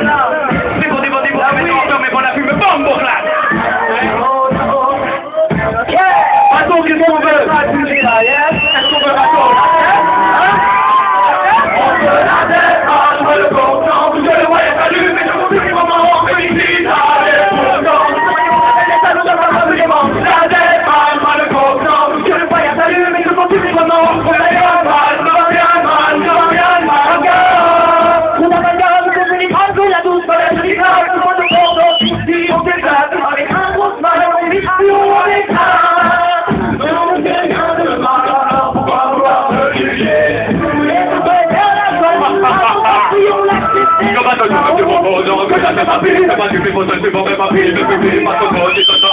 C'est bon, mais bon, la fume, bombe, bon, là. Bateau, qu'est-ce qu'on veut? Qu'est-ce qu'on veut, bateau? On se la tête, entre le content, je le voyais salut, mais je continue mon moment, félicite, allez, pour le temps. Les salons de ma absolument, la tête, entre le content, je le voyais salut, mais je continue mon moment, je vais bien mal, je vais bien mal, je vais bien mal, regarde. Pour ma bagarre, je vais venir prendre la douce, mais je dis grave, tout le monde pense, si on s'éclate, avec un gros smile, on vit plus, on éclate. Come on, don't you propose, que ça fait pas pire, c'est pas du fait, c'est bon, mais pas pire, le public, pas trop, c'est comme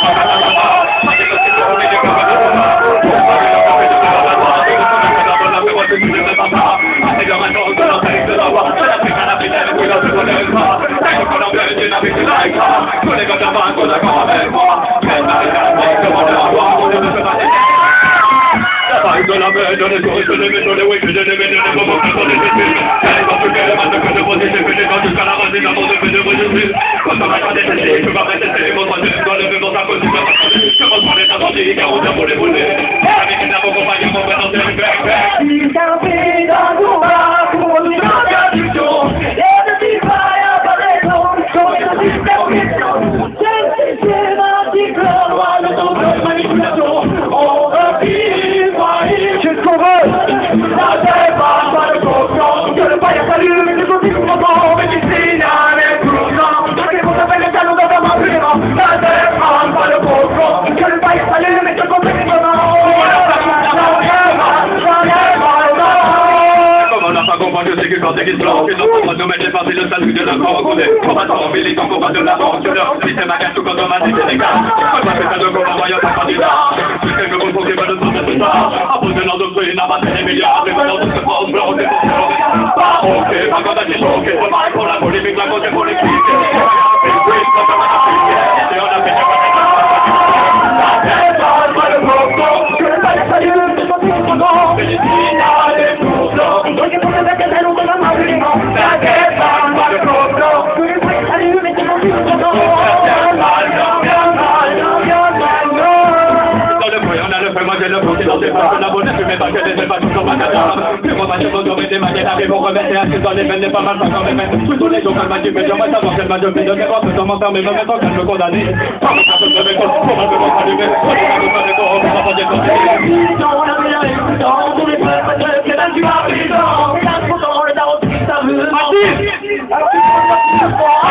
je sais que quand c'est l'histoire, que nos pauvres nous mettent les parties de salut de la mort, qu'on est combattants, militants, combat de l'aventure, si c'est ma carte ou quand on m'a dit c'est légal, on va faire ça de combat, voyons ta candidat, tout ce que vous pensez pas de tout ça, à cause de nos doctrines, à battre les milliards, et maintenant tout se passe, blanc, c'est pas ok, pas quand t'as choqué, c'est pareil pour la polémique, la cause est politique, et on a fait la tête, pas le propos, que le palais salut, c'est pas tout le monde, félicite, allez, pour l'homme. La bonne fumée pas que des pas toujours pas cadavre. Que moi ma chevaux dormait des manières arrivent pour remettre assis dans les veines n'est pas mal pas quand même. Tous les jours elle m'a dit mais j'aimerais savoir qu'elle m'a donné de mes robes sans m'enfermer me mettant qu'elle me condamnait. Pas me faire de mes corps, pour me faire allumer. Pour me faire des corps, pour me faire des corps. Dans la vie à l'écoutant, tous les peuples que c'est même du rapidant. La photo, le daron, ça veut. Alors tu